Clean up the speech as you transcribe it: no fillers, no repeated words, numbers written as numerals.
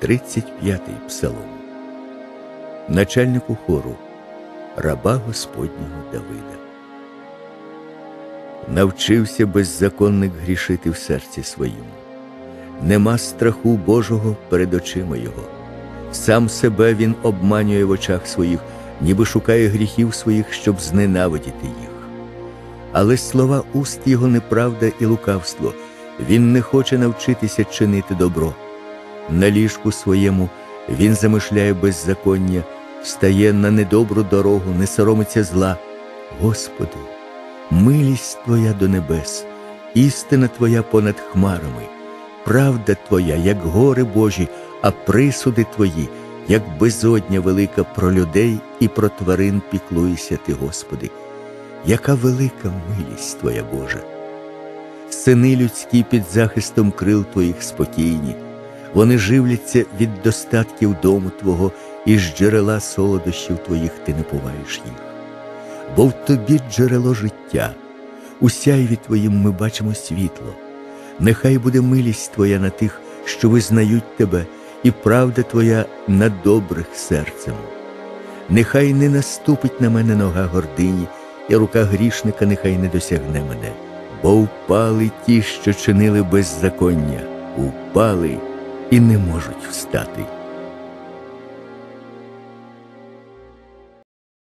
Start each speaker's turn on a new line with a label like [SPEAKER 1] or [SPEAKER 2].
[SPEAKER 1] 35-й псалом. Начальнику хору, раба Господнього Давида. Навчився беззаконник грішити в серці своєму. Нема страху Божого перед очима його. Сам себе він обманює в очах своїх, ніби шукає гріхів своїх, щоб зненавидіти їх. Але слова уст його неправда і лукавство. Він не хоче навчитися чинити добро. На ліжку своєму він замишляє беззаконня, стає на недобру дорогу, не соромиться зла. Господи, милість Твоя до небес, істина Твоя понад хмарами, правда Твоя, як гори Божі, а присуди Твої, як безодня велика. Про людей і про тварин піклуєшся Ти, Господи. Яка велика милість Твоя, Божа! Сини людські під захистом крил Твоїх спокійні. Вони живляться від достатків дому Твого, і з джерела солодощів Твоїх Ти напуваєш їх. Бо в Тобі джерело життя, у сяйві Твоїм ми бачимо світло. Нехай буде милість Твоя на тих, що визнають Тебе, і правда Твоя на добрих серцем. Нехай не наступить на мене нога гордині, і рука грішника нехай не досягне мене. Бо впали ті, що чинили беззаконня, упали і не можуть встати.